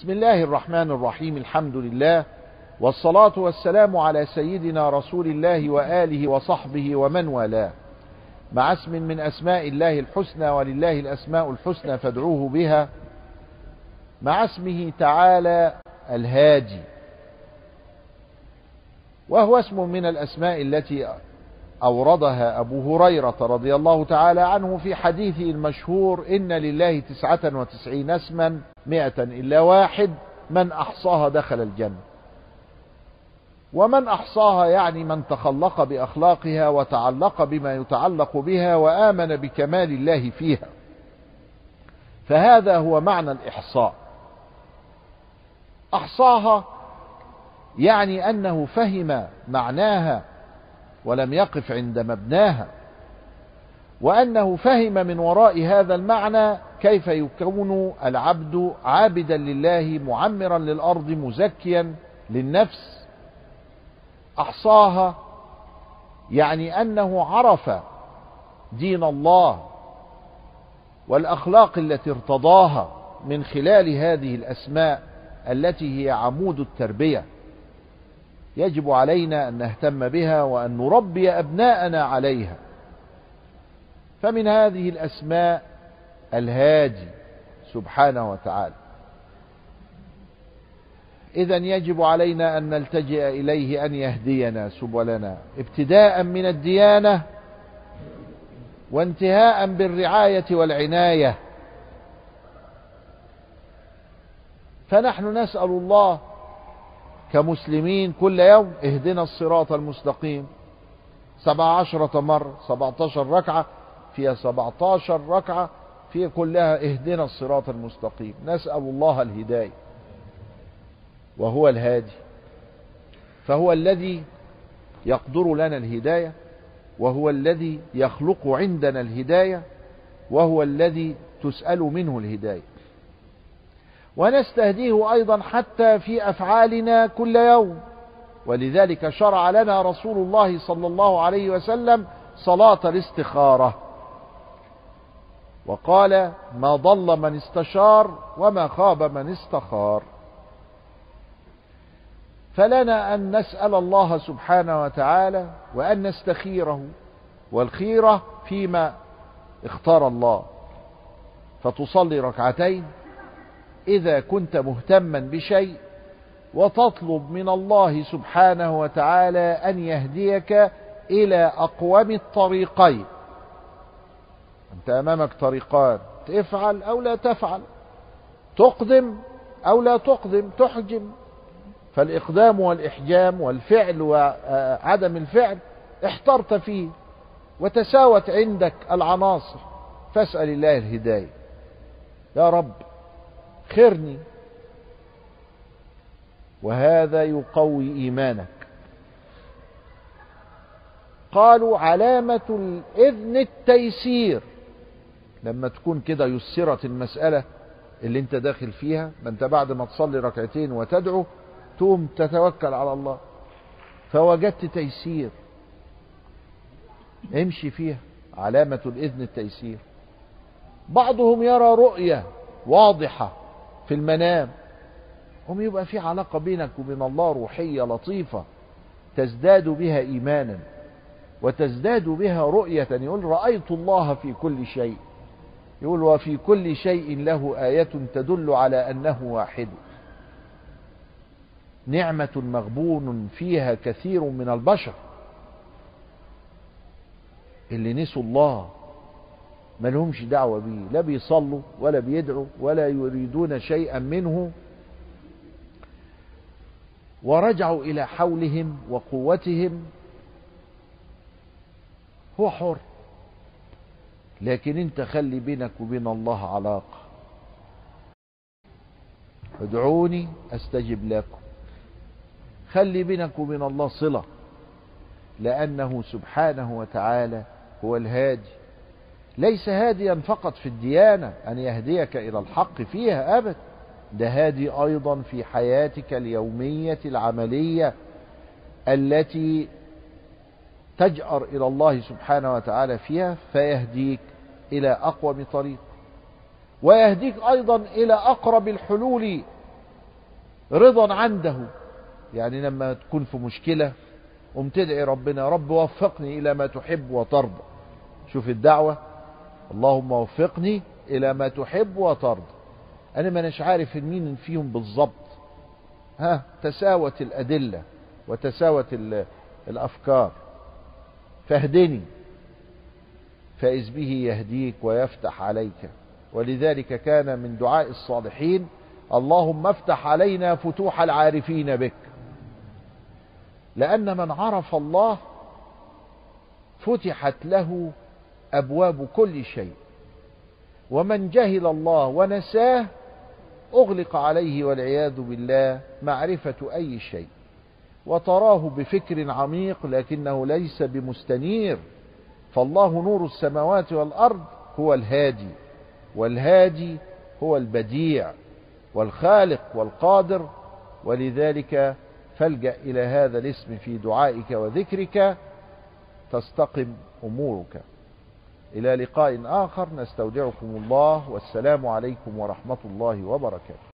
بسم الله الرحمن الرحيم. الحمد لله والصلاة والسلام على سيدنا رسول الله وآله وصحبه ومن والاه، مع اسم من أسماء الله الحسنى، ولله الأسماء الحسنى فادعوه بها، مع اسمه تعالى الهادي، وهو اسم من الأسماء التي أوردها أبو هريرة رضي الله تعالى عنه في حديثه المشهور: إن لله 99 اسما 100 إلا واحد، من أحصاها دخل الجنة. ومن أحصاها يعني من تخلق بأخلاقها وتعلق بما يتعلق بها وآمن بكمال الله فيها، فهذا هو معنى الإحصاء. أحصاها يعني أنه فهم معناها ولم يقف عند مبناها، وأنه فهم من وراء هذا المعنى كيف يكون العبد عابدا لله، معمرا للأرض، مزكيا للنفس. أحصاها يعني أنه عرف دين الله والأخلاق التي ارتضاها من خلال هذه الأسماء التي هي عمود التربية، يجب علينا أن نهتم بها وأن نربي أبناءنا عليها. فمن هذه الأسماء الهادي سبحانه وتعالى. إذن يجب علينا أن نلتجئ إليه أن يهدينا سبلنا، ابتداء من الديانة وانتهاء بالرعاية والعناية. فنحن نسأل الله كمسلمين كل يوم: اهدنا الصراط المستقيم 17 مرة، 17 ركعة فيها 17 ركعة فيها كلها اهدنا الصراط المستقيم. نسأل الله الهداية، وهو الهادي، فهو الذي يقدر لنا الهداية، وهو الذي يخلق عندنا الهداية، وهو الذي تسأل منه الهداية. ونستهديه أيضا حتى في أفعالنا كل يوم، ولذلك شرع لنا رسول الله صلى الله عليه وسلم صلاة الاستخارة، وقال: ما ضل من استشار وما خاب من استخار. فلنا أن نسأل الله سبحانه وتعالى وأن نستخيره، والخيرة فيما اختار الله. فتصلي ركعتين إذا كنت مهتما بشيء، وتطلب من الله سبحانه وتعالى أن يهديك إلى أقوم الطريقين. أنت أمامك طريقان: تفعل أو لا تفعل، تقدم أو لا تقدم، تحجم. فالإقدام والإحجام والفعل وعدم الفعل احترت فيه وتساوت عندك العناصر، فاسأل الله الهداية. يا رب خيرني، وهذا يقوي إيمانك. قالوا علامة الإذن التيسير، لما تكون كده يسرت المسألة اللي انت داخل فيها، ما انت بعد ما تصلي ركعتين وتدعو تقوم تتوكل على الله، فوجدت تيسير، امشي فيها. علامة الإذن التيسير. بعضهم يرى رؤية واضحة في المنام، يبقى في علاقة بينك وبين الله روحية لطيفة تزداد بها إيمانا وتزداد بها رؤية. يقول: رأيت الله في كل شيء. يقول: وفي كل شيء له آية تدل على أنه واحد. نعمة مغبون فيها كثير من البشر، اللي نسوا الله ما لهمش دعوة بيه، لا بيصلوا ولا بيدعوا ولا يريدون شيئا منه، ورجعوا إلى حولهم وقوتهم. هو حر، لكن انت خلي بينك وبين الله علاقة. ادعوني استجب لكم. خلي بينك وبين الله صلة، لأنه سبحانه وتعالى هو الهادي. ليس هاديا فقط في الديانة أن يهديك إلى الحق فيها أبدا، ده هادي أيضا في حياتك اليومية العملية التي تجأر إلى الله سبحانه وتعالى فيها، فيهديك إلى أقوم طريق، ويهديك أيضا إلى أقرب الحلول رضا عنده، يعني لما تكون في مشكلة قم تدعي ربنا يا رب وفقني إلى ما تحب وترضى. شوف الدعوة، اللهم وفقني إلى ما تحب وترضى. أنا ما نش عارف مين فيهم بالضبط، تساوت الأدلة وتساوت الأفكار، فاهدني، فإذ به يهديك ويفتح عليك. ولذلك كان من دعاء الصالحين اللهم افتح علينا فتوح العارفين بك، لأن من عرف الله فتحت له أبواب كل شيء، ومن جهل الله ونساه أغلق عليه والعياذ بالله معرفة أي شيء، وتراه بفكر عميق لكنه ليس بمستنير. فالله نور السماوات والأرض هو الهادي، والهادي هو البديع والخالق والقادر. ولذلك فالجأ إلى هذا الاسم في دعائك وذكرك تستقم أمورك. إلى لقاء آخر، نستودعكم الله، والسلام عليكم ورحمة الله وبركاته.